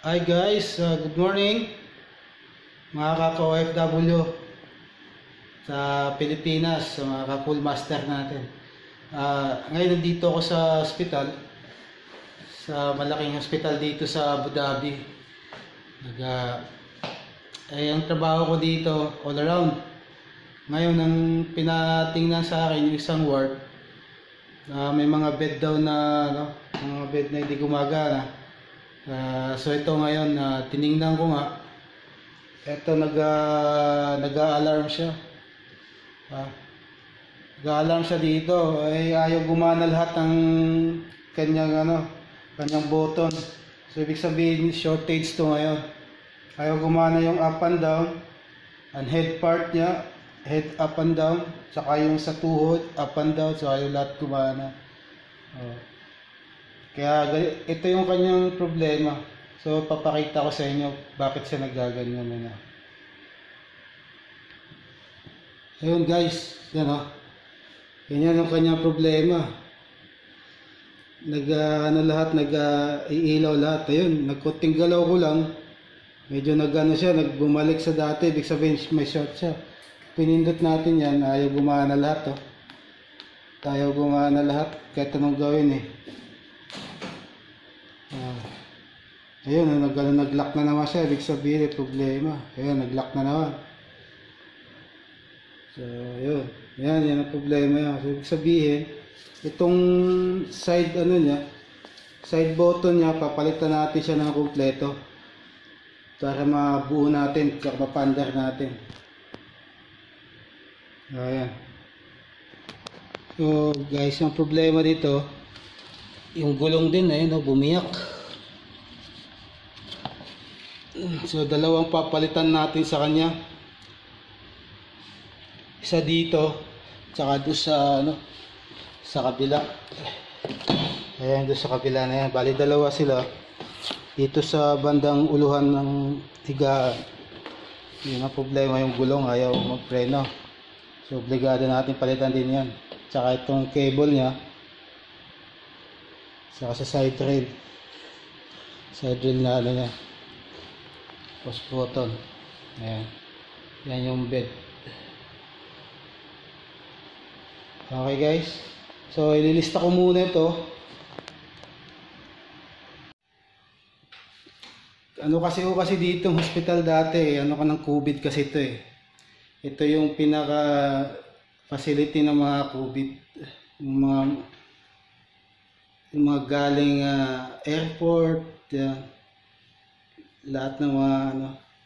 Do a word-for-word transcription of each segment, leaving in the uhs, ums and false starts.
Hi guys, uh, good morning mga kaka-O F W sa Pilipinas, sa mga ka-cool master natin. Uh, ngayon nandito ako sa hospital, sa malaking hospital dito sa Abu Dhabi. Nag, uh, eh, ang trabaho ko dito all around. Ngayon ang pinatingnan sa akin yung isang ward, uh, may mga bed daw na ano, mga bed na hindi gumagana. Uh, so ito ngayon, uh, tiningnan ko nga. Ito nag uh, nag-a-alarm siya. Ah, nag-a-alarm siya dito. Eh ayaw gumana lahat ng kanyang ano, kanyang button. So ibig sabihin shortage to ngayon. Ayaw gumana yung up and down, ang head part niya, head up and down, saka yung sa tuhod up and down, so ayaw lahat gumana. Oh. Kaya ito yung kanyang problema. So papakita ko sa inyo bakit siya nagaganyan na na. Ayun guys, yan o. Yan yung kanyang problema. Nag uh, ano lahat, nag uh, iilaw lahat. Ayun, nagkuting galaw ko lang. Medyo nagano siya, nagbumalik sa dati. Ibig sabihin may short siya. Pinindot natin yan, ayaw gumana lahat o. Ayaw gumana lahat kahit anong gawin eh. Uh, Ayun, nag, nag-lock na naman siya. Ibig sabihin, may problema. Ayun, nag-lock na naman. So, ayun. Yan, yan ang problema yan. So, ibig sabihin, itong side, ano niya, side button niya, papalitan natin siya ng kompleto. Para mabuo natin, kaya mapandar natin. Ayan. So, guys, yung problema dito, yung gulong din, ayun, no, bumiyak. So dalawang papalitan natin sa kanya, isa dito tsaka doon sa ano sa kabila. Ayan, doon sa kabila na yan, bali dalawa sila dito sa bandang uluhan ng higaan. Yun ang problema, yung gulong ayaw magpreno, so obligado natin palitan din yan. Tsaka itong cable nya tsaka sa side rail side rail na ano nya, push button. Ayan. Yan yung bed. Okay guys. So ililista ko muna ito. Ano kasi o kasi dito ng hospital dati, ano ka ng COVID kasi ito eh. Ito yung pinaka facility ng mga COVID. Yung mga yung mga galing uh, airport, yan. Lahat ng mga ano,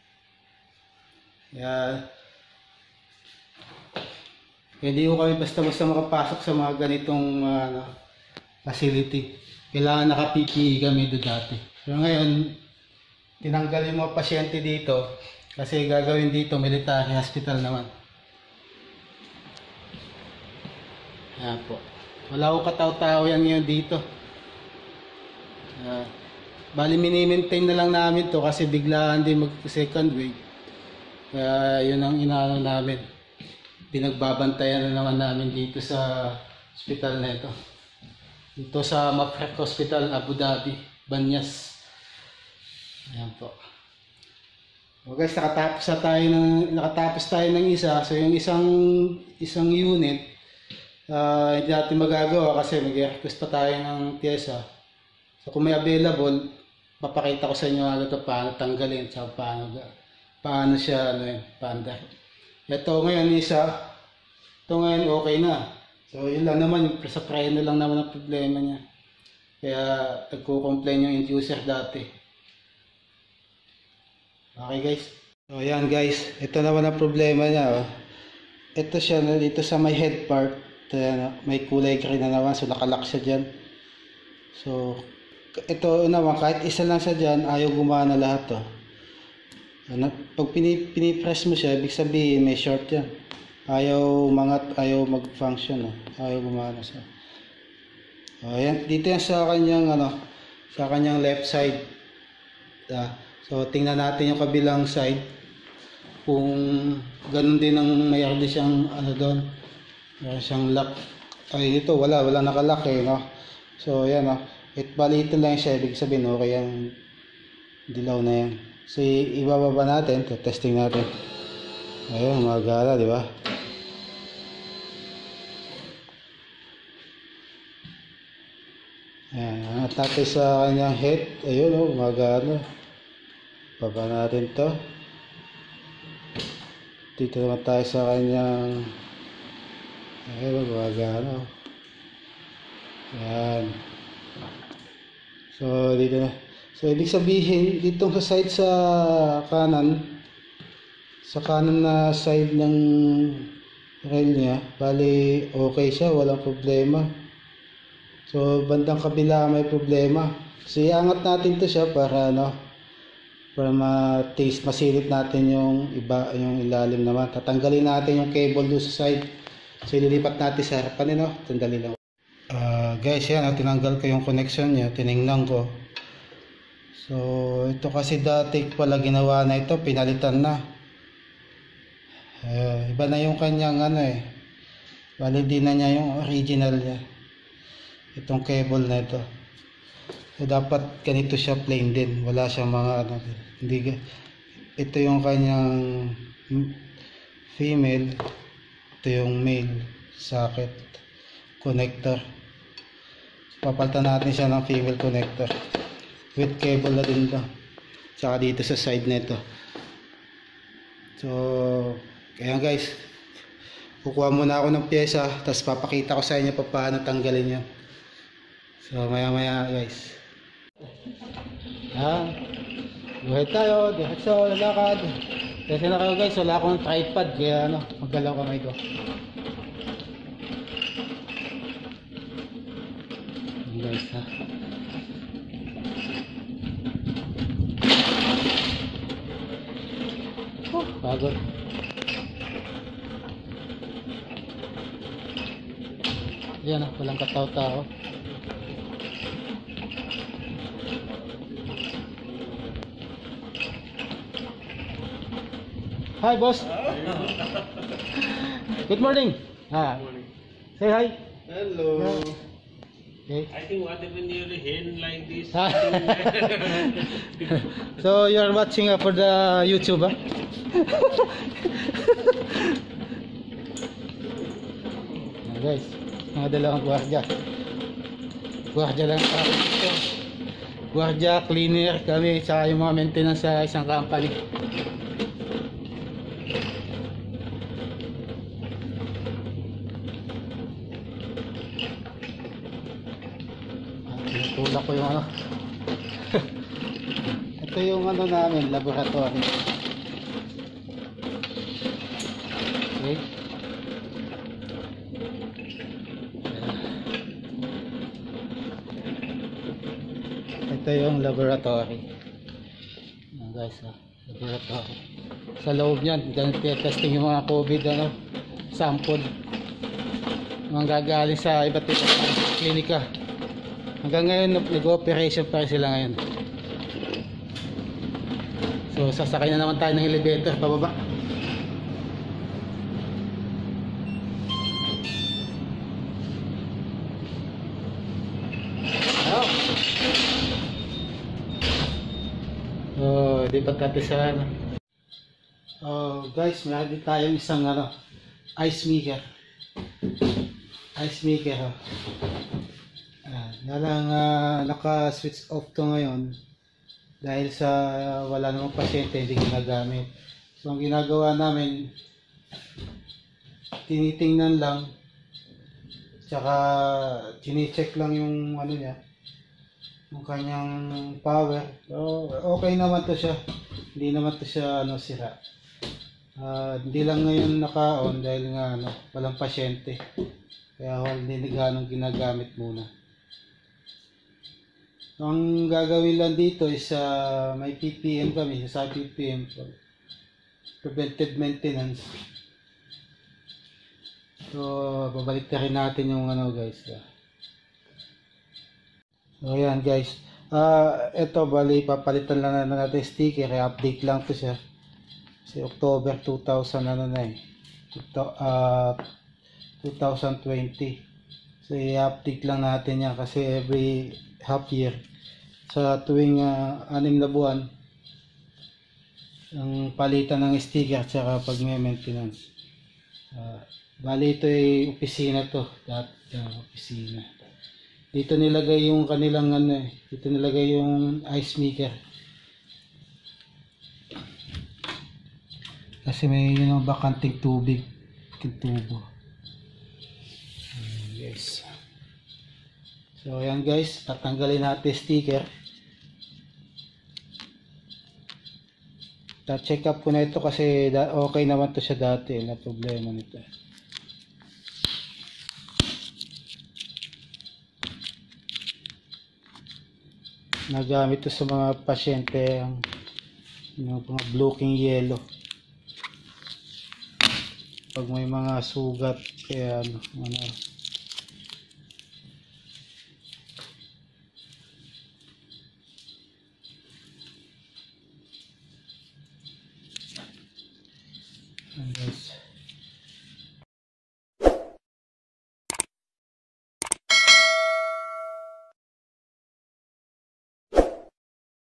kaya hindi ko kami basta-basta makapasok sa mga ganitong uh, ano, facility. Kailangan naka-P P E kami doon dati. Pero ngayon, tinanggal yung mga pasyente dito kasi gagawin dito military hospital naman. Ayan po. Wala akong kataw-tao yan ngayon dito. Uh, Bali mini-maintain na lang namin to kasi biglaan din mag second wave. Kaya yun ang inaano namin. Pinagbabantayan na naman namin dito sa hospital na ito. Dito sa Mafraq Hospital, Abu Dhabi, Banyas. Ayan po. So guys, nakatapos na tayo ng nakatapos tayo ng isa. So yung isang isang unit uh, hindi natin magagawa kasi mag-request pa tayo ng pyesa. So kung may available, papakita ko sa inyo agad ito paano tanggalin, tsaka paano, paano siya ano yun, paandar. Ito ngayon isa, ito ngayon okay na. So yun lang naman, yung sa preno lang naman ang problema niya. Kaya nagko-complain yung end user dati. Okay guys. So yan guys, ito naman ang problema niya. Oh. Ito siya, dito sa may head part, ayan, may kulay green na naman, so nakalock siya dyan. So ito naman, kahit isa lang siya dyan, ayaw gumana lahat to. Pag pinipress mo siya, ibig sabihin may short yan. Ayaw mangat, ayaw mag-function. Oh. Ayaw gumana siya. So, ayan, dito yan sa kanyang, ano, sa kanyang left side. Ah, so tingnan natin yung kabilang side. Kung ganun din ang mayroon din siyang ano doon. Mayroon siyang lock. Ay, ito wala, wala nakalock eh, no? So, ayan, no? It bali ito lang siya, ibig sabihin okay yan. Dilaw na yan. So ibababa natin, testing natin. Ayun, magala, di ba? Ayan, angat natin sa kanyang head. Ayun, oh, magala. Baba natin to. Dito naman tayo sa kanyang, ayun, magala. Ayan. So dito na. So ibig sabihin, dito sa side sa kanan, sa kanan na side ng rail niya, bali okay siya, walang problema. So bandang kabila may problema. So iangat natin to siya para ano, para ma-taste, masilip natin yung iba, yung ilalim naman. Tatanggalin natin yung cable doon sa side. So ililipat natin sa harapan, no? Tanggalin lang. Uh, guys, yan, tinanggal ko yung connection niya, tiningnan ko. So ito kasi dati pala ginawa na ito, pinalitan na. Uh, iba na yung kanyang ano eh, bali di na niya yung original niya, itong cable na ito. So dapat ganito siya, plain din, wala siyang mga ano, hindi, ito yung kanyang female, ito yung male socket connector. Papalitan natin siya ng female connector with cable na din to, tsaka dito sa side na ito. So kaya guys, kukuha muna ako ng pyesa, tapos papakita ko sa inyo pa paano tanggalin yun. So maya maya guys. Yan, buhay tayo, diretso, lalakad. Kasi na kayo guys, wala akong tripod, kaya ano, maggalaw kamay ko. Yan guys ha. Oh, pagod. Yan ah, walang kataw-tao. Hi boss. Good morning. Ah. Say hi. Hello. Okay. I think what happened near the hen like this. So you are watching uh, for the YouTube, ah? Ah, guys, mga dalawang gwardiya. Gwardiya lang ako. Gwardiya, cleaner kami, saka yung mga maintenance sa isang company. Tinutulak ko yung ano. Ito yung ano namin, laboratory. Okay. Ito yung laboratory. Ayan guys, ah, laboratory. Sa loob niyan, ganun testing yung mga COVID ano, sample. Mga gagaling sa iba't ibang klinika. Hanggang ngayon nag-operation pa rin sila ngayon. So sasakay na naman tayo ng elevator pababa. Oh, di ba tayo sa ano? Oh, guys, meron din tayong isang ano, ice maker. Ice maker, oh. Ah, nalang uh, naka-switch off to ngayon dahil sa uh, wala namang pasyente, hindi ginagamit. So ang ginagawa namin, tinitingnan lang, tsaka chine-check lang yung ano niya, yung kanyang power. So, okay naman to siya, hindi naman to siya ano, sira. Uh, hindi lang ngayon naka-on dahil nga ano, walang pasyente, kaya hindi ganong ginagamit muna. Ang gagawin lang dito is uh, may P P M kami, sa P P M, preventive maintenance. So babalik na rin natin yung ano guys. So ayan guys, uh, ito bali papalitan lang na natin sticker, i-update lang to siya kasi October two thousand ano na eh, uh, twenty twenty. So i-update lang natin yan kasi every half year sa tuwing uh, anim na buwan ang palitan ng sticker tsaka pag may maintenance. Uh, bali ito ay opisina to, dat uh, opisina. Dito nilagay yung kanilang ano eh, dito nilagay yung ice maker. Kasi may yun ang bakanting tubig, tubo. Ayan, guys. So ayan guys, tatanggalin natin sticker. Ta-check up ko na ito kasi okay naman to siya dati, na problema nito. Nagamit to sa mga pasyente ang yung mga blocking yellow. Pag may mga sugat kaya ano, ano and guys,